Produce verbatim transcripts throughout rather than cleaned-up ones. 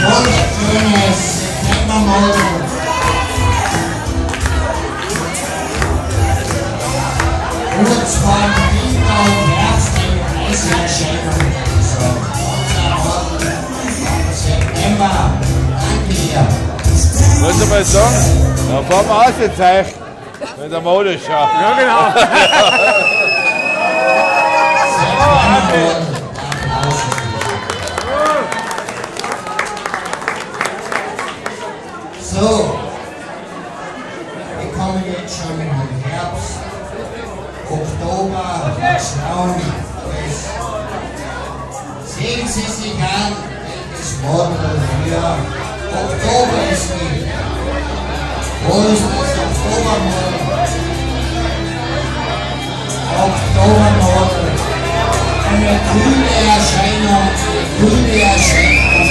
wunderschönes Septembermodel. Kurz vor dem Winter und Herbst in Preiserscheinung. So, unser Model im September. Danke dir. Wollen Sie mal sagen, da fahren wir ausgezeichnet, wenn der Modeschau. Ja, genau. So, wir kommen jetzt schon in den Herbst, Oktober, schauen es. Sehen Sie sich an, welches Model für Oktober es gibt. Wo ist das Oktobermodel? Oktobermodel. Eine grüne Erscheinung, eine grüne Erscheinung.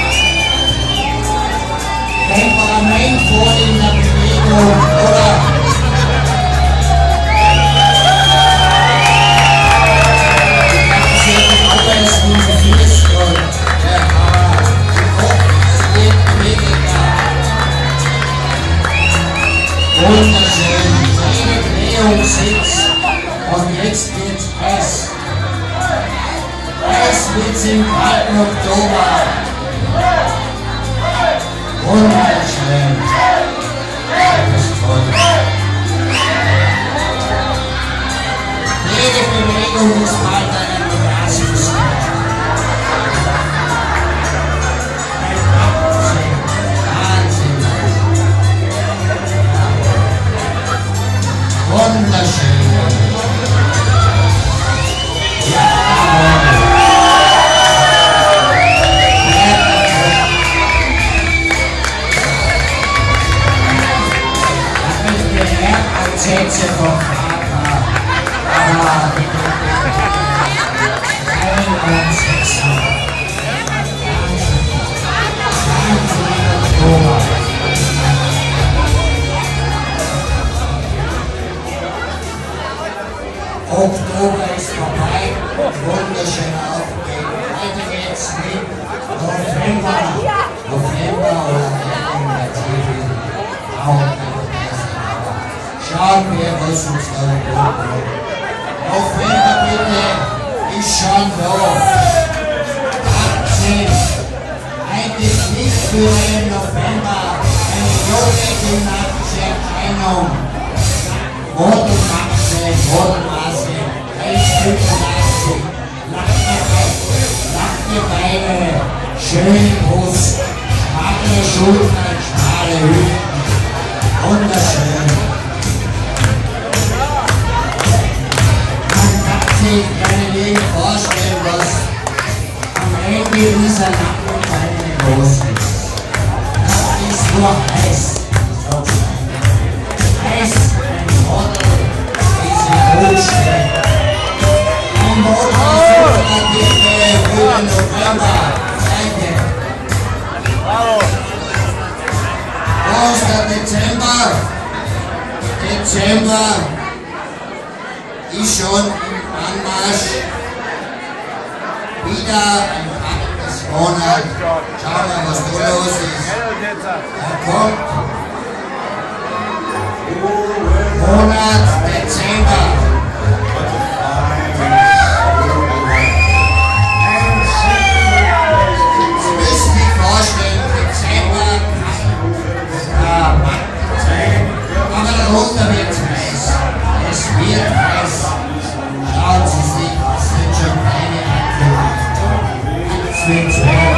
Temperament vor in der Bewegung, oder? Sie haben alles in der Firegirls. Ja, aber die Kopf ist weniger. Wunderschön. Eine Drehung sitzt. Und jetzt geht's Eis. Eis wird's im kalten Oktober. Wunderschön. Das ist toll. Jede Bewegung ist bald eine Orgasmuskeit. Ein Wahnsinn. Wahnsinn. Wunderschön. Ja, Sätze vom Vater, aber einundsiebzig. Oktober. Oktober ist vorbei, wunderschön aufgegeben. Heute geht's mit November, November oder in der T V. Schauen wir, was uns da gibt. November bitte ist schon da. achtzehn. Eigentlich nicht für den November eine junge dynamische Erscheinung. Modelmaxe, Modelmaße, eins Komma fünfundachtzig. Nackte Beine, schöne Brust, schmale Schultern, schmale Hüften. Wunderschön. Ich kann mir nicht vorstellen, was am Ende dieser Nackenbeine los ist. Das ist nur heiß. Heiß, ein Model, diese Rutsche. Ein Model, die frühe November. Danke. Wo ist der Dezember? Dezember ist schon Anmarsch, wieder ein kaltes Monat. Schauen wir, was da los ist. Er kommt. Monat Dezember. Sie müssen sich vorstellen, Dezember, ja, aber darunter wird es heiß. Es wird heiß. Schauen Sie sich, das sind schon keine Aktionen.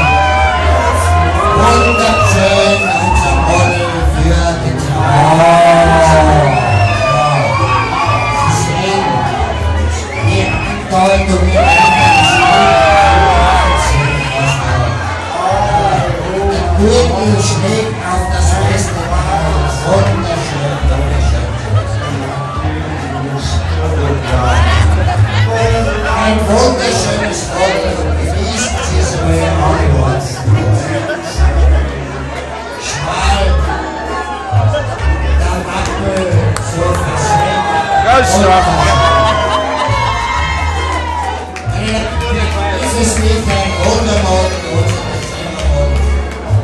Wunderschön, unser Model für den Traum. Sie sehen die Andeutung im Der Gürtel schlägt auf das feste Bein. Wunderschön, wunderschön. Ein wunderschönes Model, genießen Sie es mal in Hollywood. Schmal, der Mantel so versehrt. Ganz straff. Ist es nicht ein Wundermodel, unser Dezembermodel?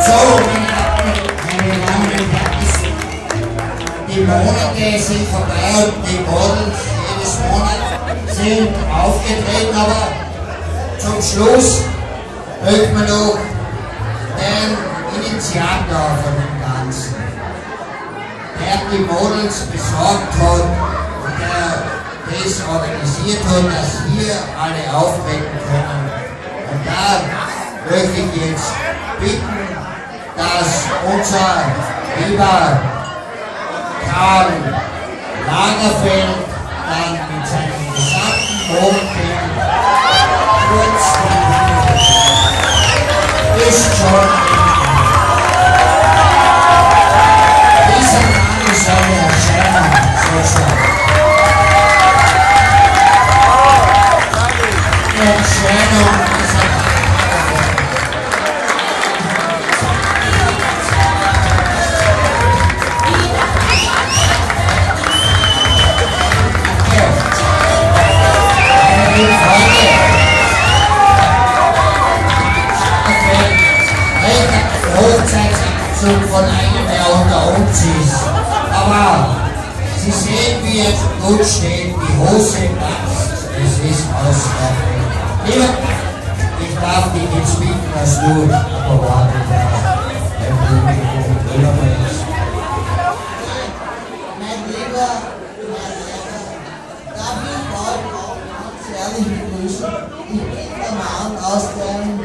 So, meine Damen und Herren, die Monate sind vorbei und die Models jedes Monat sind aufgetreten, aber zum Schluss möchten wir noch den Initiator von dem Ganzen, der die Models besorgt hat und der das organisiert hat, dass hier alle auftreten können. Und da möchte ich jetzt bitten, dass unser lieber Karl Lagerfeld dann mit seinem gesamten Mondteam kurz die ist schon dieser Mann ist eine Erscheinung, sozusagen. Erscheinung dieser Mann. Hochzeitsanzug von einem, der unter uns ist. Aber Sie sehen, wie er gut steht, die Hose passt, es ist ausreichend. Lieber, ich darf dich jetzt bitten, dass du ein paar Worte beim Publikum rüberbringst. Mein lieber, mein Lehrer, darf ich euch auch ganz ehrlich begrüßen? Ich bin der Mann aus dem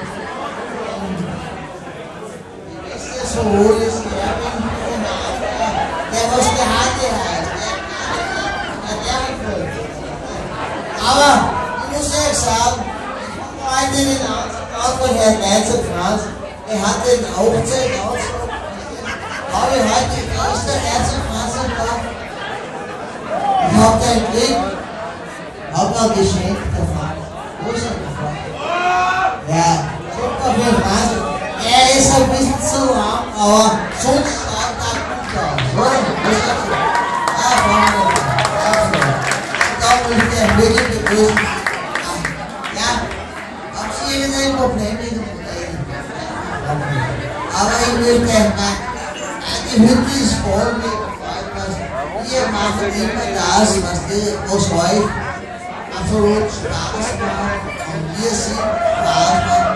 so hohl ist, der bin der Mann, der was die Harte heißt, der der gefällt. Aber ich muss ehrlich sagen, ich habe heute den Antrag von Herrn Neizerkranz, er hat den Hochzeitsanzug, habe ich heute die erste Neizerkranz gemacht. Ich habe den Glück, habe mir ein Geschenk davon. Wo ist er davon? Ja, super für Franz. Er ist ein bisschen zu lang, aber sonst schaut er gut aus, oder? Was sagst du? Ah, fangen wir an. Da möchte ich wirklich begrüßen. Ja, haben Sie irgendein Problem mit dem Problem? Aber ich möchte, die Hütte ist voll mit Freunden. Ihr macht immer das, was, die, was euch absolut Spaß macht. Und wir sind Spaß macht.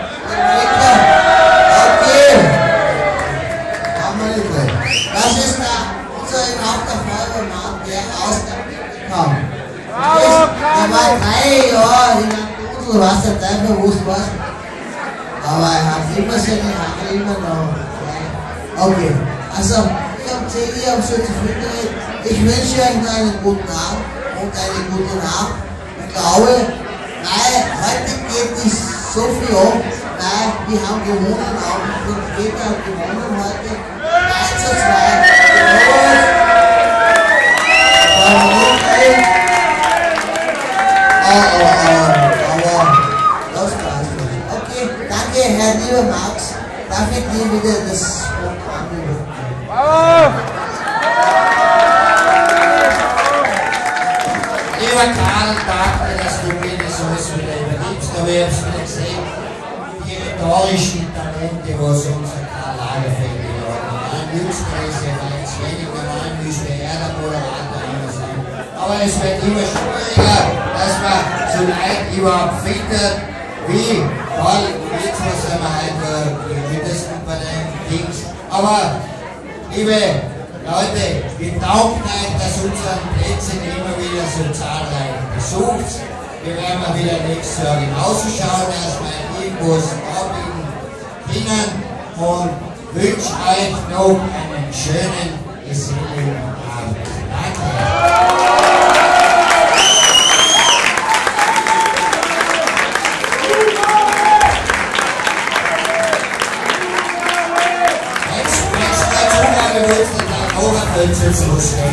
Das ist da unser Haupter Feuerwehrmann, der aus der Mitte kam. Der war drei Jahre in einem Dudel, was der Teufel wusste was. Aber er hat immer seine Haare immer noch. Okay, also ich habe zehn Jahre so zufrieden. Ich wünsche euch noch einen guten Abend und eine gute Nacht. Ich glaube, nein, heute geht nicht so viel um. Nein, wir haben gewonnen, auch die Väter haben gewonnen heute. eins zu zwei. Oh, oh, oh, aber das war's. Okay, danke, Herr lieber Max. Darf ich dir wieder das Wort anrufen? Lieber Karl, danke, dass du mir das alles wieder übergibst, aber ich hab's wieder gesehen, die rhetorischen Talente, was unser Karl Lagerfeld hat. Glückspreise, weil es weniger mal müsste er der Moderator immer sein. Aber es wird immer schwieriger, dass man so Leute überhaupt findet, wie Karl, jetzt was sind wir heute mindestens bei den Dings. Aber, liebe Leute, wir danken euch, dass unsere Plätze immer wieder so zahlreich besucht. Wir werden mal wieder nächstes Jahr genauso schauen, dass wir irgendwas anbieten können und wünsche euch noch einen schönen, geselligen Abend. Danke. Jetzt, jetzt dazu, wir müssen dann auch ein bisschen